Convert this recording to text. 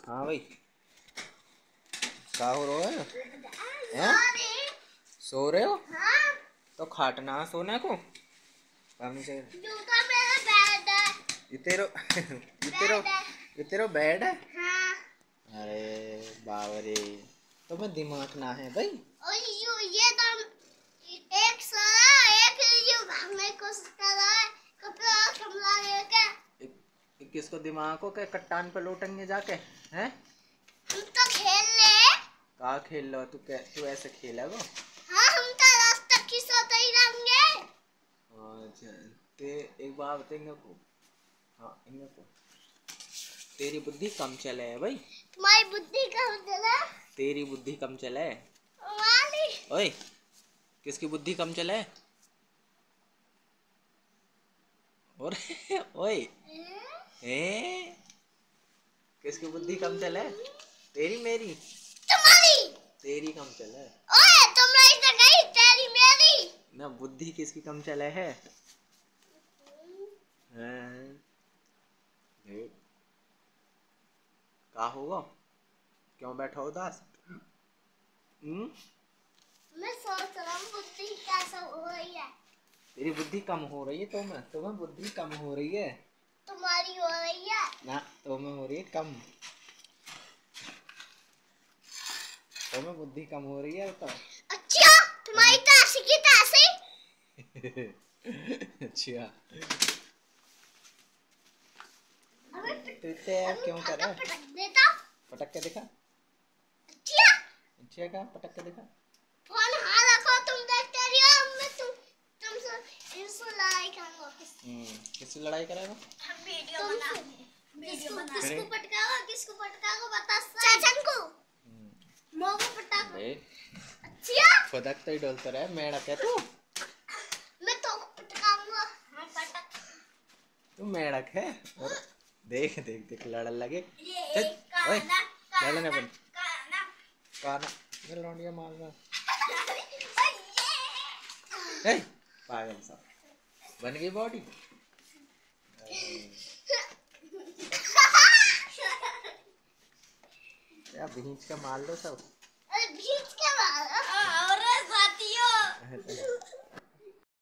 हाँ भाई, क्या हो रहा है? हैं? सो रहे हो? हाँ? तो खाटना सोने को हम से जूता मेरा बेड है। ये तेरो ये तेरो बेड है। हाँ। अरे बाबरे, तुम्हें दिमाग ना है भाई। और ये तो एक सारा एक ये भागने की कोशिश कर रहा है, कपड़ा और कमला लेके। किसको दिमाग को के कट्टान पे लौटेंगे जाके? हैं? हम तो खेल ले। कहाँ खेल लो? तू ऐसे खेलेगा? हाँ, हम तो रास्ता की सोते ही रहेंगे। अच्छा, ते एक बात बताएंगे को। हाँ, इन्हें को तेरी बुद्धि कम चले है भाई। तुम्हारी बुद्धि कम चला? तेरी बुद्धि कम चले है। हमारी। ओए, किसकी बुद्धि कम चले है? और ओए ए, किसकी बुद्धि कम चले है? तेरी मेरी? तुम्हारी। तेरी कम चले है। ओए, तुम्हारी तो गई, तेरी मेरी। ना, बुद्धि किसकी कम चले है? हैं? देख, का होगा? क्यों बैठा उदास? मैं सोच रहा हूँ बुद्धि कैसा हो रही है। तेरी बुद्धि कम हो रही है। तुम्हें बुद्धि कम हो रही है। तुम्हारी हो रही है ना, तुम्हें हो रही है कम। तुम्हें बुद्धि कम हो रही है तो। अच्छा, तुम्हारी ताशी की ताशी। अच्छा, तो क्यों कर रहा है? पटक देता। पटक के दिखा। अच्छा, अच्छा, का पटक के दिखा। फोन हाँ रखो, तुम देखते रही हो। मैं तुमसे इससे लड़ाई करूंगा। किससे लड़ाई करेगा? हम वीडियो बना किसको पटकाओ बता। चाचन को। मो को पटक। अच्छा, फदक तो ही डोलता रहा है। मेढक है तू। मैं तो पटकाऊंगा। हाँ, पटक। तू मेढक है। और देख देख देख लड़न लगे। ये काना लड़ने बन। काना काना ये लौंडिया मारना। ए, पागल सा बन गई बॉडी। या भींच का मार लो सब।